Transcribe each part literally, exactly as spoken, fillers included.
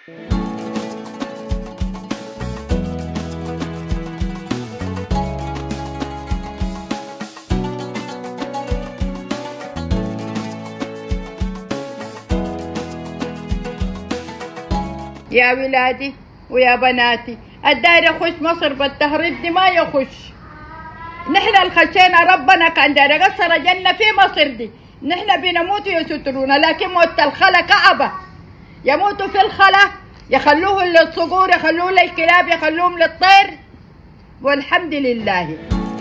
يا ولادي ويا بناتي، الداير يخش مصر بالتهريب دي ما يخش. نحن الخشينا ربنا كان داير يقصر جنة في مصر دي، نحن بنموت يسترونا، لكن موت الخلا كعبة، يموتوا في الخلا يخلوه للصقور، يخلوه للكلاب، يخلوهم للطير، والحمد لله.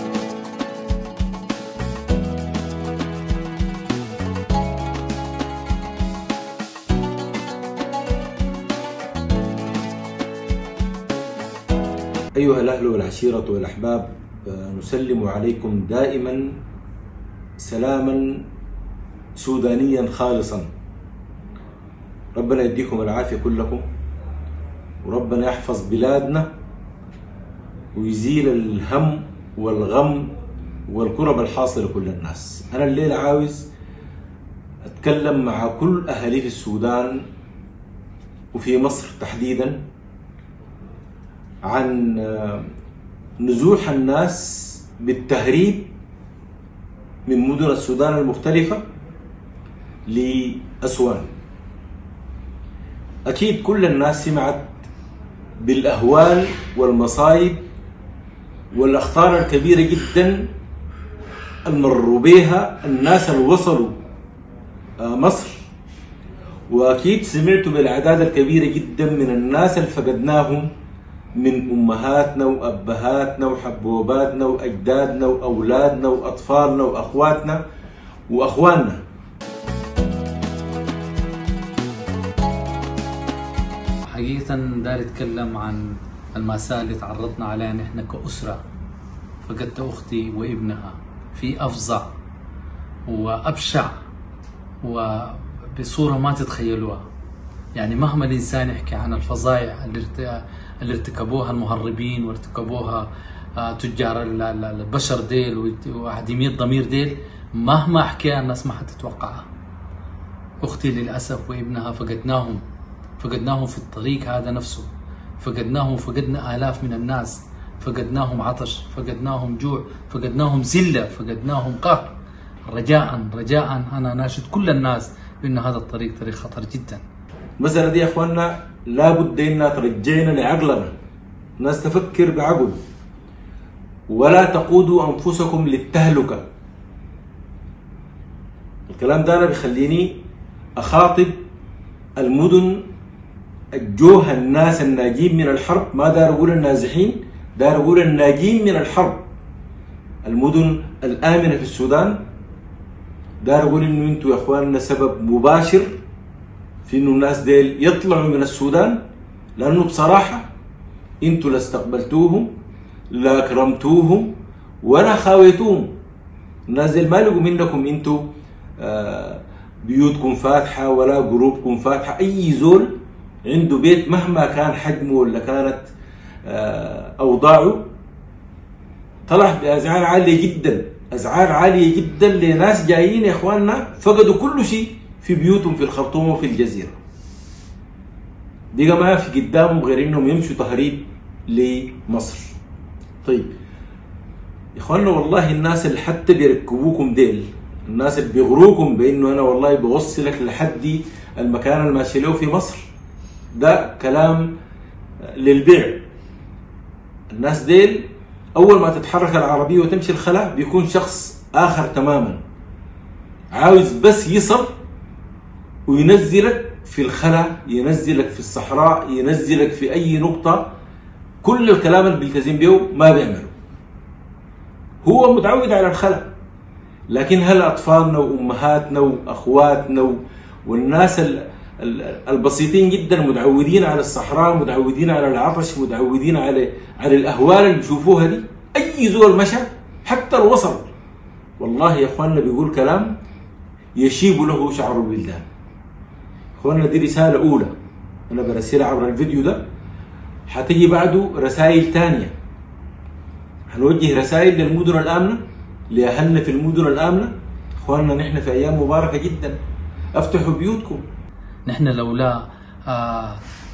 أيها الأهل والعشيرة والأحباب، نسلم عليكم دائما سلاما سودانيا خالصا. ربنا يديكم العافية كلكم، وربنا يحفظ بلادنا ويزيل الهم والغم والكرب الحاصلة لكل الناس. أنا الليلة عاوز أتكلم مع كل أهالي في السودان وفي مصر تحديدا عن نزوح الناس بالتهريب من مدن السودان المختلفة لأسوان. أكيد كل الناس سمعت بالأهوال والمصايب والأخطار الكبيرة جدا المروا بها الناس اللي وصلوا مصر، وأكيد سمعتوا بالأعداد الكبيرة جدا من الناس اللي فقدناهم من أمهاتنا وأبهاتنا وحبوباتنا وأجدادنا وأولادنا وأطفالنا وأخواتنا وأخواننا. حقيقة داير أتكلم عن المأساة اللي تعرضنا عليها نحن كأسرة. فقدت أختي وابنها في أفظع وأبشع وبصورة ما تتخيلوها. يعني مهما الإنسان يحكي عن الفظائع اللي اللي ارتكبوها المهربين وارتكبوها تجار البشر ديل وعديمي الضمير ديل، مهما حكيها الناس ما حتتوقعها. أختي للأسف وابنها فقدناهم فقدناهم في الطريق هذا نفسه، فقدناهم، فقدنا آلاف من الناس، فقدناهم عطش، فقدناهم جوع، فقدناهم ذلة، فقدناهم قهر. رجاء رجاء أنا ناشد كل الناس بأن هذا الطريق طريق خطر جدا. المسألة دي يا اخواننا لابد انها ترجعنا لعقلنا، الناس تفكر بعقل ولا تقودوا انفسكم للتهلكة. الكلام ده انا بيخليني اخاطب المدن الجوه، الناس الناجين من الحرب، ما دار اقول النازحين، دار اقول الناجين من الحرب. المدن الآمنة في السودان دار اقول انه انتوا يا اخواننا سبب مباشر في انه الناس ديل يطلعوا من السودان، لانه بصراحه انتوا لا استقبلتوهم لا اكرمتوهم ولا خاويتوهم. الناس ديل ما لقوا منكم انتوا آه بيوتكم فاتحه ولا قلوبكم فاتحه. اي زول عنده بيت مهما كان حجمه ولا كانت آه اوضاعه طلع باسعار عاليه جدا، اسعار عاليه جدا لناس جايين يا اخواننا فقدوا كل شيء في بيوتهم في الخرطوم وفي الجزيرة. بقى ما في قدامهم غير انهم يمشوا تهريب لمصر. طيب يا اخوانا، والله الناس اللي حتى بيركبوكم ديل، الناس اللي بيغروكم بانه انا والله بوصلك لحد المكان اللي ماشي له في مصر، ده كلام للبيع. الناس ديل اول ما تتحرك العربية وتمشي الخلا بيكون شخص اخر تماما، عاوز بس يصل وينزلك في الخلا، ينزلك في الصحراء، ينزلك في اي نقطة. كل الكلام اللي بيلتزم به ما بيعمله، هو متعود على الخلا. لكن هل اطفالنا وامهاتنا واخواتنا والناس البسيطين جدا متعودين على الصحراء، متعودين على العطش، متعودين على على الاهوال اللي بيشوفوها دي. اي زول مشى حتى لو وصل، والله يا اخواننا بيقول كلام يشيب له شعر الولدان. اخواننا دي رسالة أولى أنا برسلها عبر الفيديو ده، حتيجي بعده رسائل تانية. هنوجه رسائل للمدن الآمنة، لأهلنا في المدن الآمنة. اخواننا نحن في أيام مباركة جدا، افتحوا بيوتكم. نحن لولا آه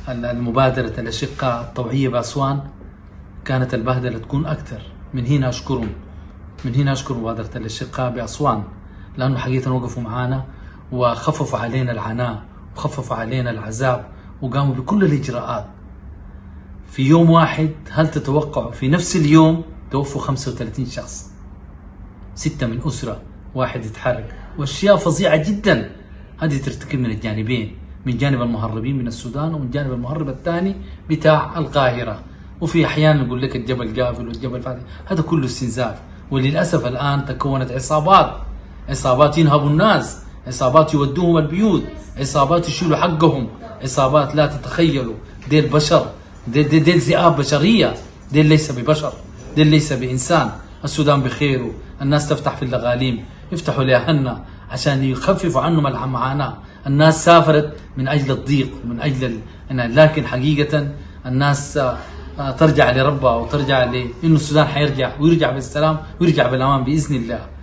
المبادرة الأشقاء الطوعية بأسوان كانت البهدلة تكون أكثر. من هنا أشكرهم، من هنا أشكر مبادرة الأشقاء بأسوان، لأنه حقيقة وقفوا معنا وخففوا علينا العناء وخففوا علينا العذاب وقاموا بكل الإجراءات. في يوم واحد هل تتوقع في نفس اليوم توفوا خمسة وثلاثين شخص، ستة من أسرة واحد يتحرك، وأشياء فظيعة جدا هذه ترتكب من الجانبين، من جانب المهربين من السودان ومن جانب المهرب الثاني بتاع القاهرة. وفي أحيانا نقول لك الجبل قافل والجبل فاتح، هذا كله استنزاف. وللأسف الآن تكونت عصابات، عصابات ينهبوا الناس، عصابات يودوهم البيوت، عصابات يشيلوا حقهم، عصابات لا تتخيلوا. ديل بشر، ديل, ديل, ديل ذئاب بشرية، ديل ليس ببشر، ديل ليس بإنسان. السودان بخيره، الناس تفتح في اللغاليم، يفتحوا لأهلنا عشان يخففوا عنهم المعاناة. الناس سافرت من أجل الضيق، من أجل ال... لكن حقيقة الناس ترجع لربها وترجع لإنه السودان حيرجع ويرجع بالسلام ويرجع بالأمان بإذن الله.